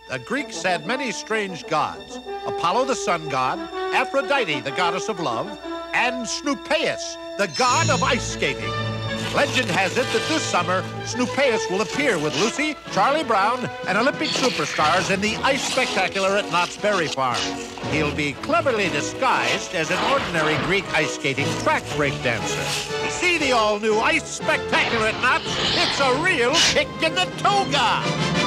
The Greeks had many strange gods. Apollo, the sun god, Aphrodite, the goddess of love, and Snoopeus, the god of ice skating. Legend has it that this summer, Snoopeus will appear with Lucy, Charlie Brown, and Olympic superstars in the Ice Spectacular at Knott's Berry Farm. He'll be cleverly disguised as an ordinary Greek ice skating track break dancer. See the all-new Ice Spectacular at Knott's. It's a real kick in the toga.